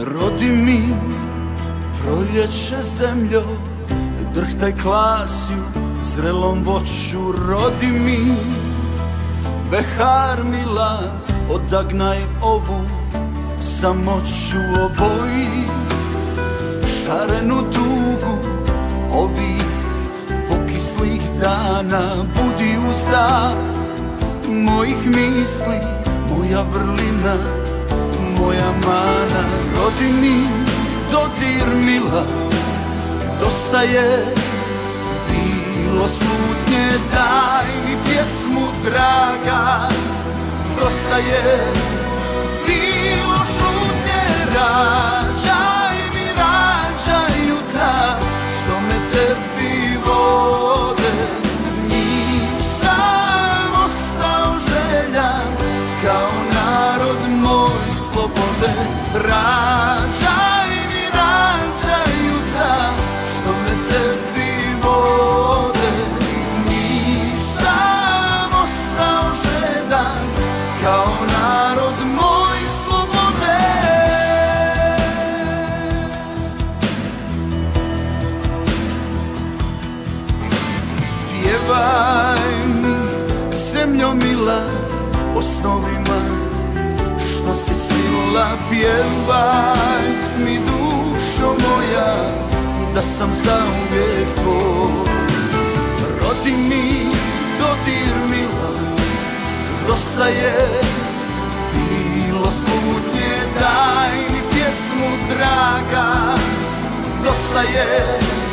Rodi mi proljeće zemljo, drhtaj klasju zrelom voću. Rodi mi behar mila, odagnaj ovu samoću. Oboji šarenu tugu ovih pokislih dana. Budi uzdah mojih misli, moja vrlina, moja mana. Rodi mi dodir mila, dosta je bilo slutnje. Daj mi pjesmu draga, dosta je bilo šutnje. Rađaj mi, rađaj jutra, što me tebi vode. Nisam ostao željan kao narod moj slobode. Rađaj mi, rađaj jutra, što me tebi vode. Nisam ostao željan kao narod moj slobode. Pjevaj mi, zemljo mila, o snovima što si snila. Pjevaj mi, dušo moja, da sam zauvijek tvoj. Rodi mi dodir mila, dosta je bilo slutnje. Daj mi pjesmu draga, dosta je